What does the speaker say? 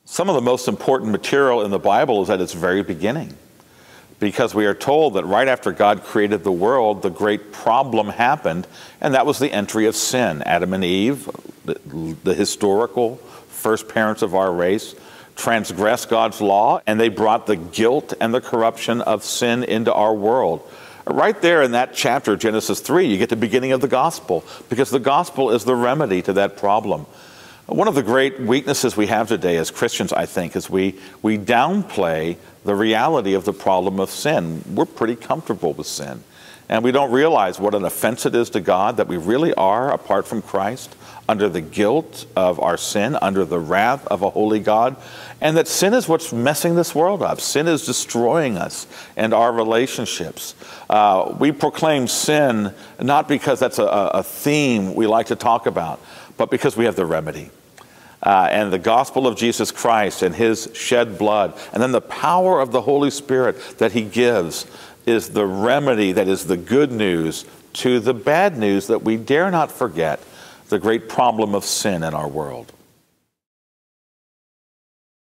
Some of the most important material in the Bible is at its very beginning, because we are told that right after God created the world, the great problem happened, and that was the entry of sin. Adam and Eve, the historical first parents of our race, transgressed God's law, and they brought the guilt and the corruption of sin into our world. Right there in that chapter, Genesis 3, you get the beginning of the gospel, because the gospel is the remedy to that problem. One of the great weaknesses we have today as Christians, I think, is we downplay the reality of the problem of sin. We're pretty comfortable with sin, and we don't realize what an offense it is to God that we really are, apart from Christ, under the guilt of our sin, under the wrath of a holy God, and that sin is what's messing this world up. Sin is destroying us and our relationships. We proclaim sin not because that's a theme we like to talk about, but because we have the remedy. And the gospel of Jesus Christ and his shed blood, and then the power of the Holy Spirit that he gives, is the remedy that is the good news to the bad news that we dare not forget, the great problem of sin in our world.